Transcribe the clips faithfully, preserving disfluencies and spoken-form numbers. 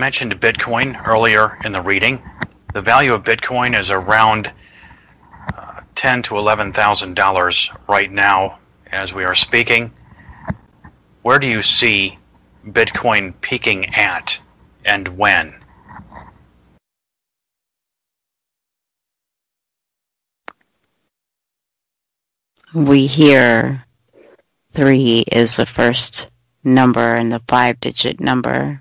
mentioned Bitcoin earlier in the reading. The value of Bitcoin is around uh, ten to eleven thousand dollars right now, as we are speaking. Where do you see Bitcoin peaking at, and when? We hear three is the first number and the five-digit number.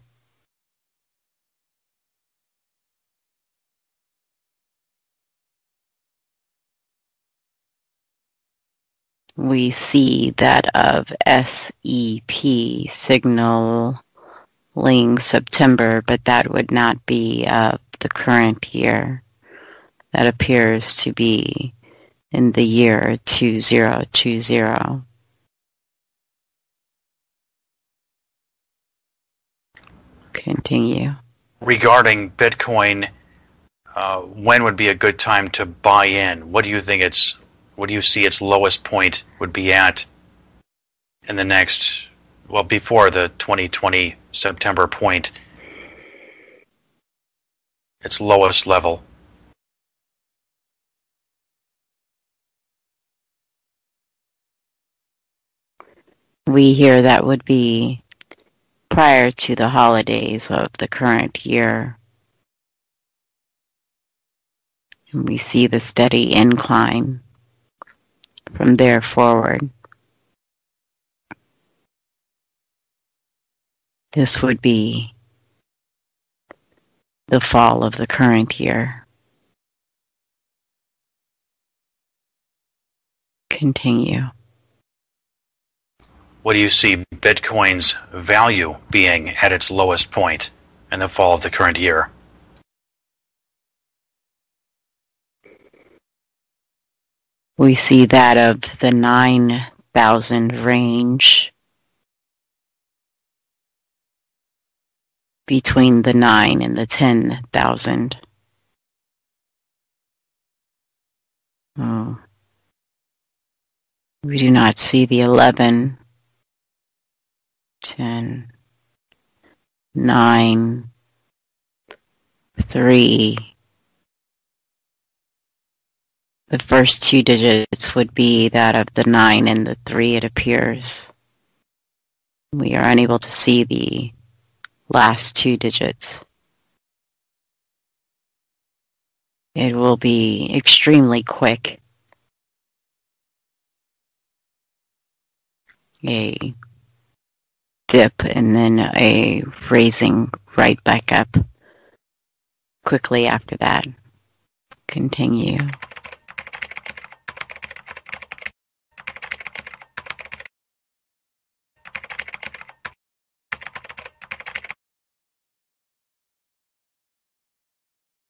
We see that of S E P, signaling September, but that would not be of the current year. That appears to be in the year two thousand twenty. Continue. Regarding Bitcoin, uh, when would be a good time to buy in? What do you think it's, what do you see its lowest point would be at in the next, well, before the twenty twenty September point, its lowest level? We hear that would be prior to the holidays of the current year. And we see the steady incline from there forward. This would be the fall of the current year. Continue. What do you see Bitcoin's value being at its lowest point in the fall of the current year? We see that of the nine thousand range, between the nine and the ten thousand. Oh. We do not see the eleven, ten, nine, three. The first two digits would be that of the nine and the three, it appears. We are unable to see the last two digits. It will be extremely quick. A dip and then a raising right back up quickly after that. Continue.